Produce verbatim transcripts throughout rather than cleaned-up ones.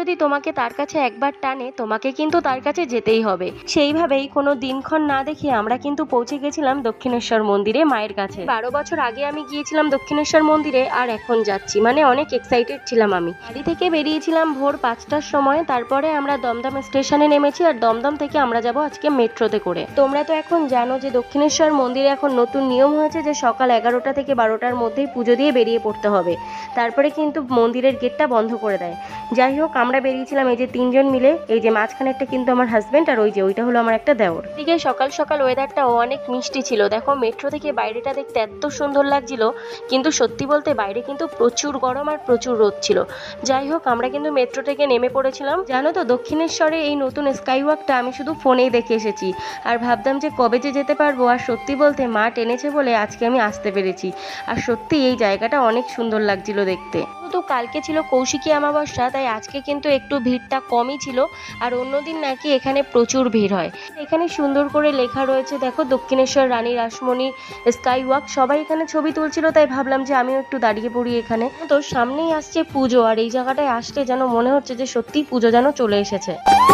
যদি তোমাকে তার কাছে একবার টানে তোমাকে কিন্তু তার কাছে যেতেই হবে। সেইভাবেই কোনো দিনক্ষণ না দেখে আমরা কিন্তু পৌঁছে গেছিলাম দক্ষিণেশ্বর মন্দিরে মায়ের কাছে। বারো বছর আগে আমি গিয়েছিলাম দক্ষিণেশ্বর মন্দিরে, আর এখন যাচ্ছি, মানে অনেক এক্সাইটেড ছিলাম আমি। বাড়ি থেকে বেরিয়েছিলাম ভোর পাঁচটার সময়, তারপরে আমরা দমদম স্টেশনে নেমেছি, আর দমদম থেকে আমরা যাব আজকে মেট্রোতে করে। তোমরা তো এখন জানো যে দক্ষিণেশ্বর মন্দিরে এখন নতুন নিয়ম হয়েছে যে সকাল এগারোটা থেকে বারোটার মধ্যেই পুজো দিয়ে বেরিয়ে পড়তে হবে, তারপরে কিন্তু মন্দিরের গেটটা বন্ধ করে দেয়। যাই হোক, আমরা বেরিয়েছিলাম এই যে তিনজন মিলে, এই যে মাঝখানেরটা কিন্তু আমার হাজবেন্ড, আর ওই যে ওইটা হলো আমার একটা দেওর। এদিকে সকাল সকাল ওয়েদারটাও অনেক মিষ্টি ছিল। দেখো মেট্রো থেকে বাইরেটা দেখতে এত সুন্দর লাগছিল, কিন্তু সত্যি বলতে বাইরে কিন্তু প্রচুর গরম আর প্রচুর রোদ ছিল। যাই হোক, আমরা কিন্তু মেট্রো থেকে নেমে পড়েছিলাম। জানো তো দক্ষিণেশ্বরে এই নতুন স্কাই ওয়াকটা আমি শুধু ফোনেই দেখে এসেছি, আর ভাবতাম যে কবে যে যেতে পারবো, আর সত্যি বলতে মা টেনেছে বলে আজকে আমি আসতে পেরেছি। আর সত্যি এই জায়গাটা অনেক সুন্দর লাগছিল দেখতে। তো কালকে ছিল কৌশিকী অমাবস্যা, তাই আজকে কিন্তু একটু ভিড়টা কমই ছিল, আর অন্যদিন নাকি এখানে প্রচুর ভিড় হয়। এখানে সুন্দর করে লেখা রয়েছে দেখো, দক্ষিণেশ্বর রানী রাসমণি স্কাই ওয়াক। সবাই এখানে ছবি তুলছিল, তাই ভাবলাম যে আমিও একটু দাঁড়িয়ে পড়ি এখানে। তো সামনেই আসছে পুজো, আর এই জায়গাটায় আসলে যেন মনে হচ্ছে যে সত্যি পুজো যেন চলে এসেছে।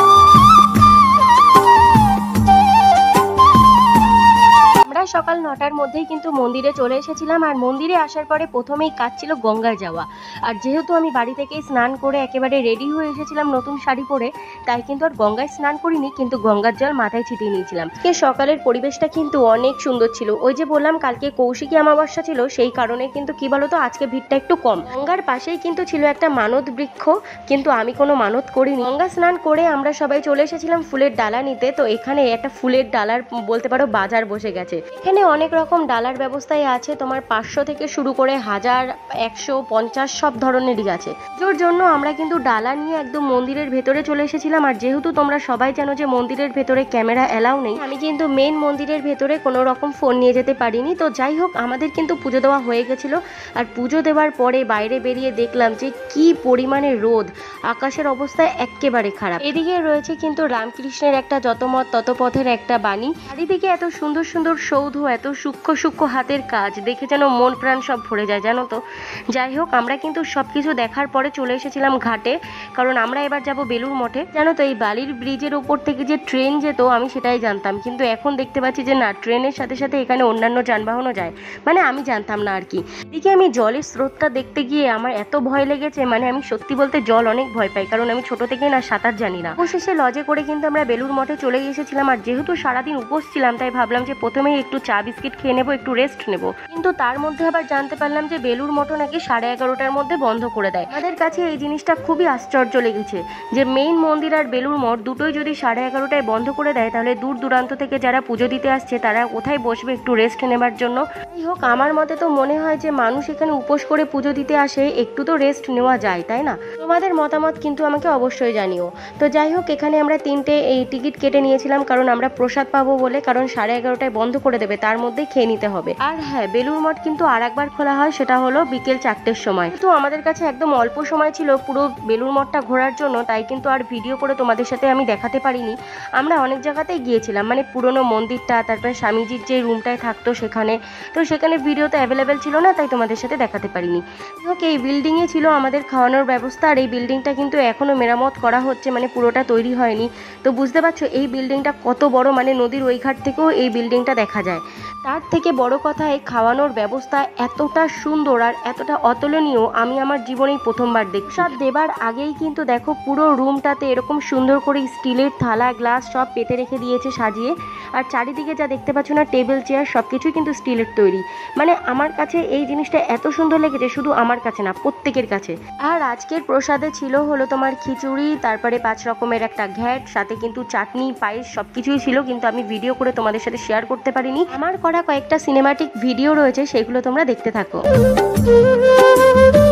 সকাল নটার মধ্যেই কিন্তু মন্দিরে চলে এসেছিলাম, আর মন্দিরে আসার পরে প্রথমেই কাজ ছিল গঙ্গায় যাওয়া। আর যেহেতু আমি বাড়ি থেকেই স্নান করে একেবারে রেডি হয়ে এসেছিলাম নতুন শাড়ি পরে, তাই কিন্তু আর গঙ্গায় স্নান করিনি, কিন্তু গঙ্গার জল মাথায় ছিটিয়ে নিয়েছিলাম। সকালের পরিবেশটা কিন্তু অনেক সুন্দর ছিল। ওই যে বললাম কালকে কৌশিকী অমাবস্যা ছিল, সেই কারণে কিন্তু কি বলতো আজকে ভিড়টা একটু কম। গঙ্গার পাশেই কিন্তু ছিল একটা মানত বৃক্ষ, কিন্তু আমি কোনো মানত করিনি। গঙ্গা স্নান করে আমরা সবাই চলে এসেছিলাম ফুলের ডালা নিতে। তো এখানে একটা ফুলের ডালার বলতে পারো বাজার বসে গেছে। এখানে অনেক রকম ডালার ব্যবস্থাই আছে, তোমার পাঁচশো থেকে শুরু করে হাজার, একশো, পঞ্চাশ সব ধরনেরই আছে। যার জন্য আমরা কিন্তু ডালা নিয়ে একদম মন্দিরের ভেতরে চলে এসেছিলাম। আর যেহেতু তোমরা সবাই জানো যে মন্দিরের ভেতরে ক্যামেরা এলাও নেই, আমি কিন্তু মেন মন্দিরের ভেতরে কোনো রকম ফোন নিয়ে যেতে পারিনি। তো যাই হোক, আমাদের কিন্তু পুজো দেওয়া হয়ে গেছিল, আর পুজো দেওয়ার পরে বাইরে বেরিয়ে দেখলাম যে কি পরিমাণে রোদ, আকাশের অবস্থা একেবারে খারাপ। এদিকে রয়েছে কিন্তু রামকৃষ্ণের একটা যত মত তত পথের একটা বাণী। চারিদিকে এত সুন্দর সুন্দর সৌধ, এত সূক্ষ্ম সূক্ষ্ম হাতের কাজ দেখে যেন মন প্রাণ সব ভরে যায়, জানো তো। যাই হোক, আমরা কিন্তু সবকিছু দেখার পরে চলে এসেছিলাম ঘাটে, কারণ আমরা এবার যাব বেলুর মঠে। জানো তো এই বালির ব্রিজের উপর থেকে যে ট্রেন যেত আমি সেটাই জানতাম, কিন্তু এখন দেখতে পাচ্ছি যে না, ট্রেনের সাথে সাথে এখানে অন্যান্য যানবাহনও যায়, মানে আমি জানতাম না আর কি। এদিকে আমি জলের স্রোতটা দেখতে গিয়ে আমার এত ভয় লেগেছে, মানে আমি সত্যি বলতে জল অনেক ভয় পাই, কারণ আমি ছোট থেকেই না সাঁতার জানি না। অবশেষে লজে করে কিন্তু আমরা বেলুর মঠে চলে এসেছিলাম, আর যেহেতু সারাদিন উপোস ছিলাম তাই ভাবলাম যে প্রথমেই একটু চা বিস্কিট খেয়ে নেবো, একটু রেস্ট নেবো। কিন্তু তার মধ্যে আবার জানতে পারলাম যে বেলুর মঠ নাকি সাড়ে এগারোটার মধ্যে বন্ধ করে দেয়। আমাদের কাছে এই জিনিসটা খুবই আশ্চর্য লেগেছে যে মেইন মন্দির আর বেলুর মঠ দুটোই যদি সাড়ে এগারোটায় বন্ধ করে দেয়, তাহলে দূর দূরান্ত থেকে যারা পুজো দিতে আসছে তারা কোথায় বসবে একটু রেস্ট নেবার জন্য। যাই হোক, আমার মতে তো মনে হয় যে মানুষ এখানে উপোস করে পুজো দিতে আসে, একটু তো রেস্ট নেওয়া যায়, তাই না? তোমাদের মতামত কিন্তু আমাকে অবশ্যই জানিও। তো যাই হোক, এখানে আমরা তিনটে এই টিকিট কেটে নিয়েছিলাম, কারণ আমরা প্রসাদ পাবো বলে, কারণ সাড়ে এগারোটায় বন্ধ করে দেবে, তার মধ্যে খেয়ে নিতে হবে। আর হ্যাঁ, বেলুর মঠ কিন্তু আর একবার খোলা হয়, সেটা হলো বিকেল চারটের সময়। তো আমাদের কাছে একদম অল্প সময় ছিল পুরো বেলুর মঠটা ঘোরার জন্য, তাই কিন্তু আর ভিডিও করে তোমাদের সাথে আমি দেখাতে পারিনি। আমরা অনেক জায়গাতেই গিয়েছিলাম, মানে পুরোনো মন্দিরটা, তারপরে স্বামীজির যে রুমটায় থাকতো সেখানে, তো সেখানে ভিডিও তো অ্যাভেলেবেল ছিল না, তাই তোমাদের সাথে দেখাতে পারিনি। ওকে, এই বিল্ডিংয়ে ছিল আমাদের খাওয়ানোর ব্যবস্থা, আর এই বিল্ডিংটা কিন্তু এখনো মেরামত করা হচ্ছে, মানে পুরোটা তৈরি হয়নি। তো বুঝতে পারছো এই বিল্ডিংটা কত বড়, মানে নদীর ওই ঘাট থেকেও এই বিল্ডিংটা দেখা যায়। তার থেকে বড় কথা, এই খাওয়ানোর ব্যবস্থা এতটা সুন্দর আর এতটা অতুলনীয় আমি আমার জীবনেই প্রথমবার দেখি। সব দেবার আগেই কিন্তু দেখো পুরো রুমটাতে এরকম সুন্দর করে স্টিলের থালা গ্লাস সব পেতে রেখে দিয়েছে সাজিয়ে, আর চারিদিকে যা দেখতে পাচ্ছ না টেবিল চেয়ার সব কিছুই কিন্তু স্টিলের তৈরি। মানে আমার কাছে এই জিনিসটা এত সুন্দর লেগেছে, শুধু আমার কাছে না, প্রত্যেকের কাছে। আর আজকের প্রসাদে ছিল হলো তোমার খিচুড়ি, তারপরে পাঁচ রকমের একটা ঘ্যাট, সাথে কিন্তু চাটনি, পায়েস সব কিছুই ছিল, কিন্তু আমি ভিডিও করে তোমাদের সাথে শেয়ার করতে পারিনি। আমার করা কয়েকটা সিনেমাটিক ভিডিও রয়েছে, সেগুলো তোমরা দেখতে থাকো।